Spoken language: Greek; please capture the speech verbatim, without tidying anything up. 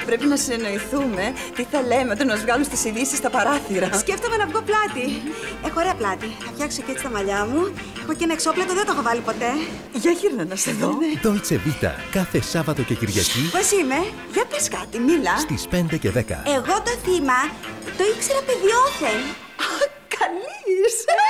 Πρέπει να συνεννοηθούμε τι θα λέμε όταν μας βγάλουν στις ειδήσεις στα παράθυρα. Σκέφτομαι να βγω πλάτη. Έχω ωραία πλάτη. Θα φτιάξω και έτσι τα μαλλιά μου. Έχω και ένα εξώπλατο, δεν το έχω βάλει ποτέ. Για γύρνα να σε δω. Dolce Vita, κάθε Σάββατο και Κυριακή. Πώς είμαι? Για πες κάτι, μίλα. Στις πέντε και δέκα. Εγώ το θύμα το ήξερα παιδιόθεν. Καλή είσαι.